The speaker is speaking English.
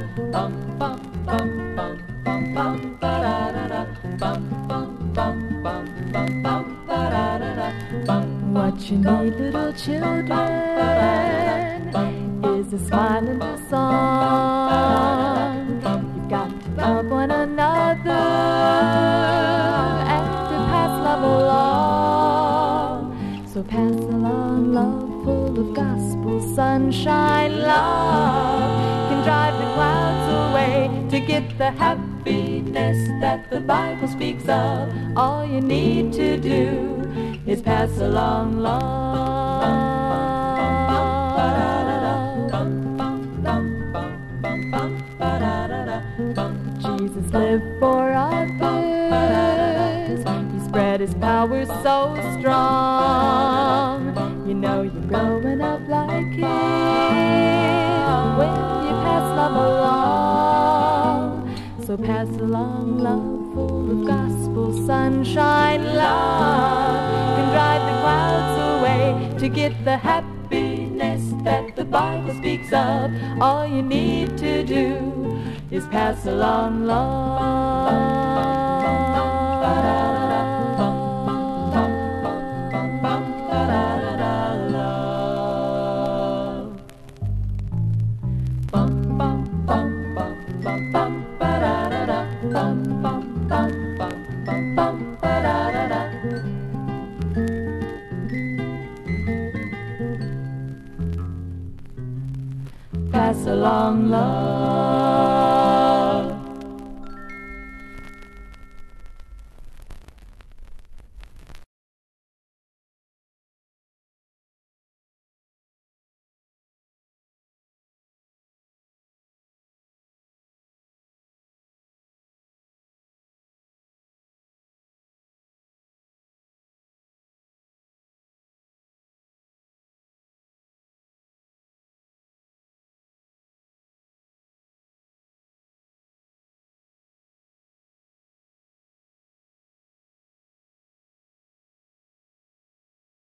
Bum bum bum bum bum bum ba da da da. Bum bum bum bum bum bum ba da da da. Bum. What you need, little children, is a smile and a song. You've got to love one another and to pass love along. So pass along love full of gospel sunshine. Love can drive the clouds away to get the happiness that the Bible speaks of. All you need to do is pass along love. Jesus lived for others. He spread his power so strong. You know you're growing up like him when you pass love along. So pass along love full of gospel sunshine. Love can drive the clouds away to get the happiness that the Bible speaks of. All you need to do is pass along love. Pass along love.